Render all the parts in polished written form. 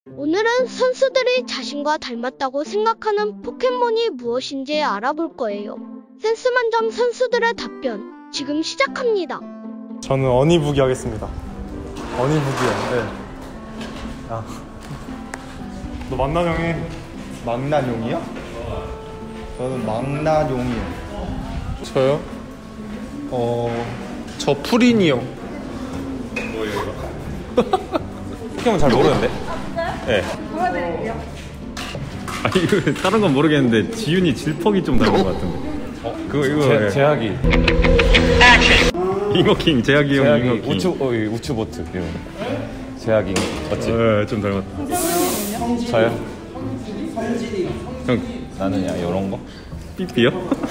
오늘은 선수들이 자신과 닮았다고 생각하는 포켓몬이 무엇인지 알아볼 거예요. 센스 만점 선수들의 답변 지금 시작합니다. 저는 어니부기 하겠습니다. 어니부기요. 네. 아. 너 만나용이? 망나뇽이요? 저는 망나뇽이요. 저요? 저 푸린이요. 뭐예요 이거? 포켓몬 잘 모르는데? 네. 보여드릴게요. 아 이거 다른 건 모르겠는데 지윤이 질퍽이 좀 닮은 것 같은데. 이거 제약이. 잉어킹 제약이 형 제약이 잉어킹. 우츠보트 이런. 제약이 맞지? 네, 좀 닮았다. 저요? 형 나는 야 이런 거? 삐삐요?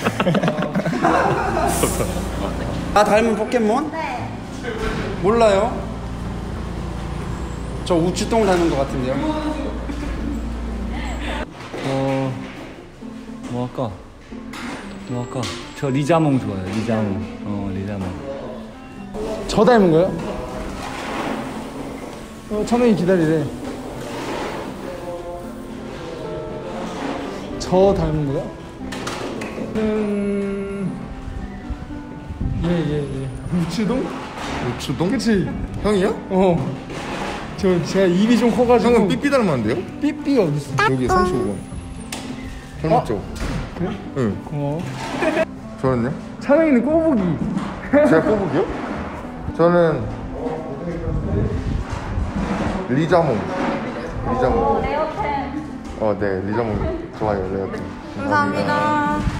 아, 닮은 포켓몬? 네. 몰라요. 저 우추똥 닮은 것 같은데요. 뭐 할까? 저 리자몽 좋아요. 리자몽. 리자몽. 저 닮은 거요? 천명이 기다리래. 저 닮은 거요? 예. 우추동? 우추동? 그치? 형이요? 제가 입이 좀 커가지고. 형은 삐삐 닮았는데요? 삐삐가 어딨어? 여기 35번 닮았죠? 그래? 응. 저는요? 찬영이는 꼬부기. 제가 꼬북이요? 저는 리자몽. 레어템. 네, 리자몽 좋아요. 레어템. 감사합니다.